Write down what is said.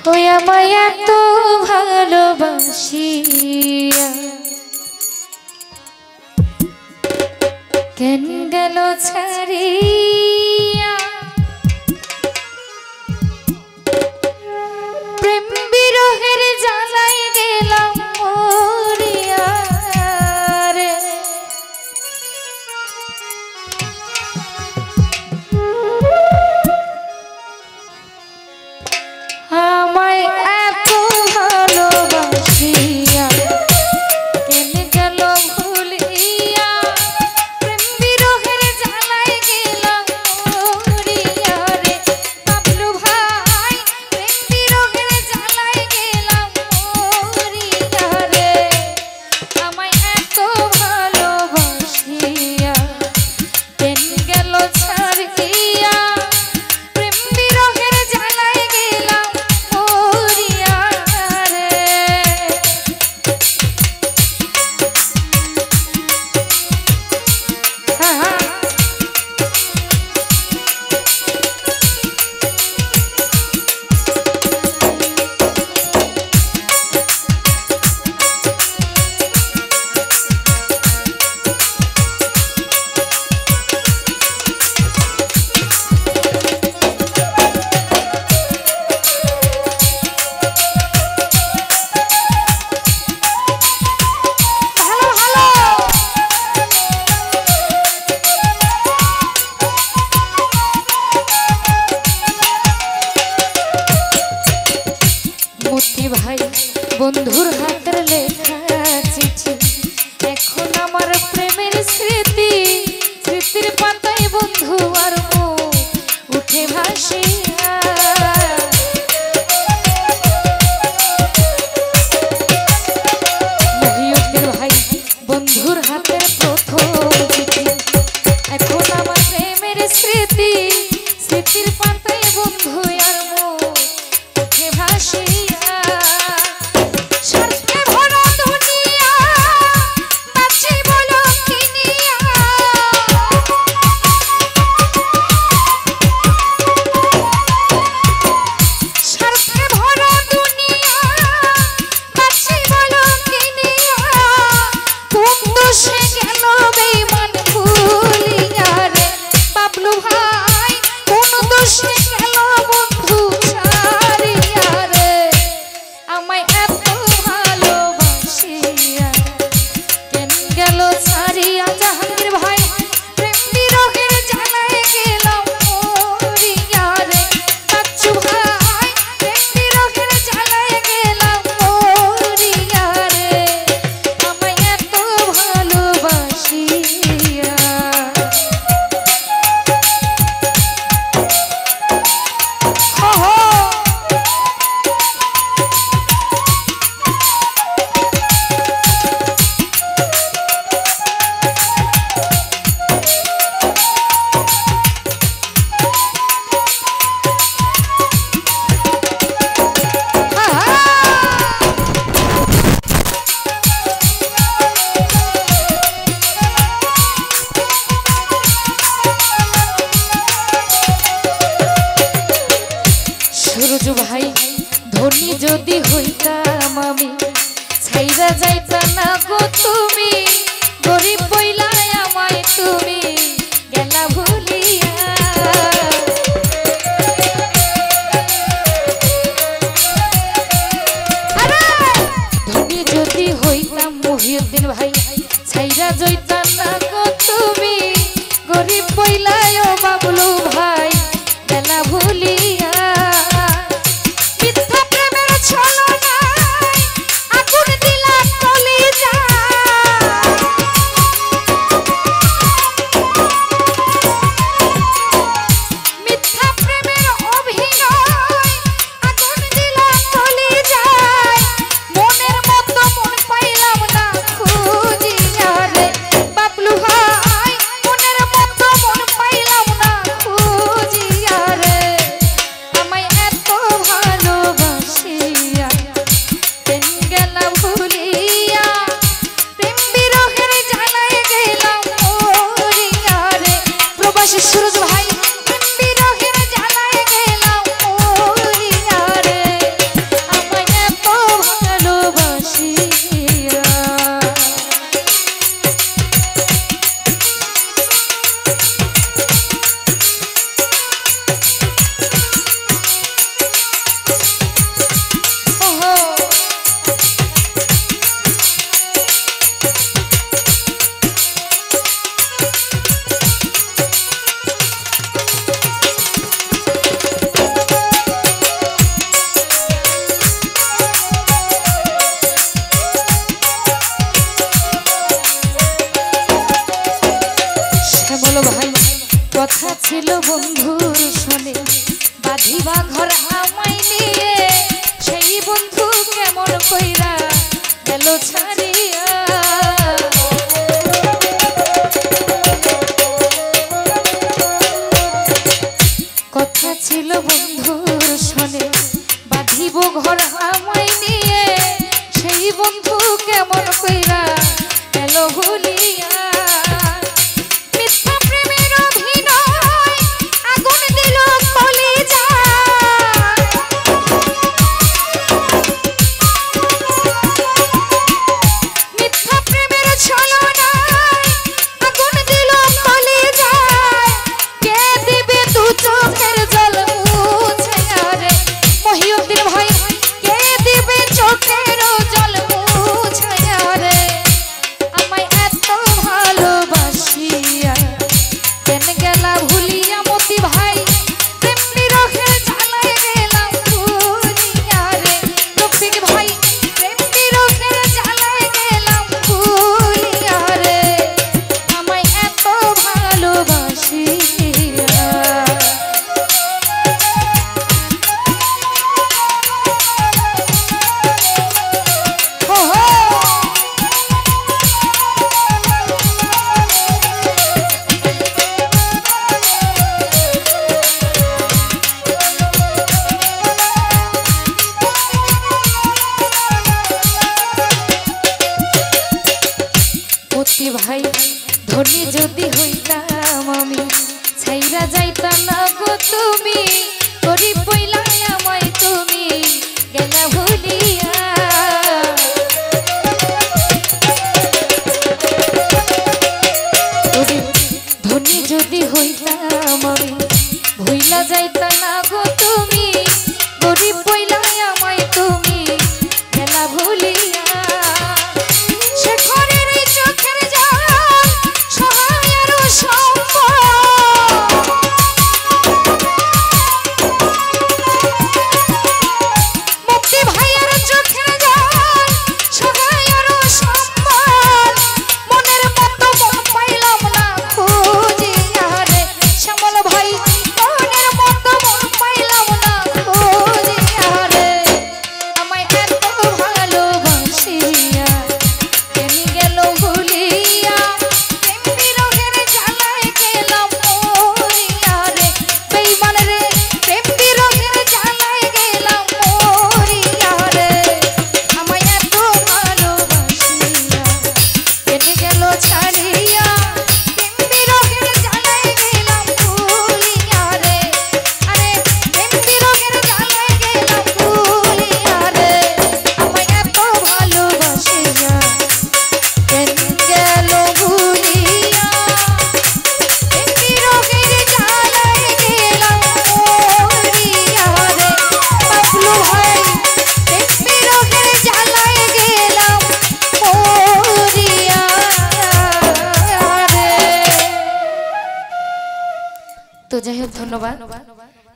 ওই আমায় এত ভালোবাসিয়া কেন গেল ছাড়িয়া প্রেম বিরহের জ্বালাই গেলাম মরিয়া রে আমায় এত ভালোবাসিয়া কেন গেল ভুলিয়া প্রেম বিরহের জ্বালাই গেলাম মরিয়া রে বাবলু ভাই প্রেম বিরহের জ্বালাই গেলাম মরিয়া রে আমায় এত ভালোবাসিয়া কেন গেল ছাড়িয়া প্রেম বিরহের জ্বালাই গেলাম মরিয়া রে ভাই বন্ধুর হাতের লেখা চিঠি এখন আমার প্রেমের স্মৃতি স্মৃতির পাতায় বন্ধু আর মুখ উঠে ভাসিয়া মহিউদ্দিন ভাই বন্ধুর হাতের প্রথম চিঠি এখন আমার প্রেমের স্মৃতি স্মৃতির পাতায় বন্ধু আর মুখ উঠে ভাসিয়া ভাই ধনী যদি হইতাম আমি ছাইরা যাইতা না গো তুমি গরিব বইলা আমায় তুমি গেলা ভুলিয়া ধনী যদি হইতাম মহিউদ্দিন ভাই ছাইরা যাইতা না গো তুমি গরিব বইলা ও বাবলু ভাই গেলা ভুলিয়া Blue ঘর আমায় নিয়ে সেই বন্ধু কেমন কইরা এলো ভুলিয়া মিথ্যা প্রেমের অভিনয় আগুন দিল কলিজায় মিথ্যা প্রেমের ছলনায় আগুন দিল কলিজায় কে দিবে দু চোখের জল মুছে রে মহিউদ্দিন ভাই কে দিবে চোখের জল মুছে রে আমায় এত ভালোবাসিয়া কেন গেলা ভুলিয়া মতি ভাই প্রেম বিরহে জ্বালায় গেলাম ভুলিয়া রে রফিক ভাই প্রেম বিরহে জ্বালায় গেলাম ভুলিয়া রে আমায় এত ভালোবাসিয়া হো হো মতি ভাই ধনী যদি হইতাম আমি ছাইরা যাইতাম না গো তুমি গরিব বইলা আমায় তুমি গেলা ভুলিয়া ধনী যদি হইতাম আমি ভুইলা যাইতাম না গো তুমি গরিব বইলা আমায় তুমি গেলা ভুলিয়া শেখরের চোখের জল সহায়ের সম্পদ মুক্তি ভাইয়ের চোখের জল সহায়ের সম্পদ মনের মতো মন পাইলাম না খুঁজিয়া রে শ্যামল ভাই মনের মতো মন পাইলাম না খুঁজিয়া রে আমায় এত ভালোবাসিয়া কেন গেল ভুলিয়া প্রেম বিরহের জ্বালায় গেলাম মরিয়া রে বেঈমান রে প্রেম বিরহের জ্বালায় গেলাম মরিয়া রে আমায় এত ভালোবাসিয়া কেন গেল ছাড়িয়া প্রেম বিরহের জ্বালায় গেলাম ভুলিয়া রে আরে প্রেম বিরহের জ্বালায় গেলাম ভুলিয়া রে আমায় এত ভালোবাসিয়া কেন গেল ভুলিয়া প্রেম বিরহের জ্বালায় গেলাম মরিয়া রে বাবলু ভাই প্রেম বিরহের জ্বালায় গেলাম মরিয়া রে তো যাই হোক ধন্যবাদ।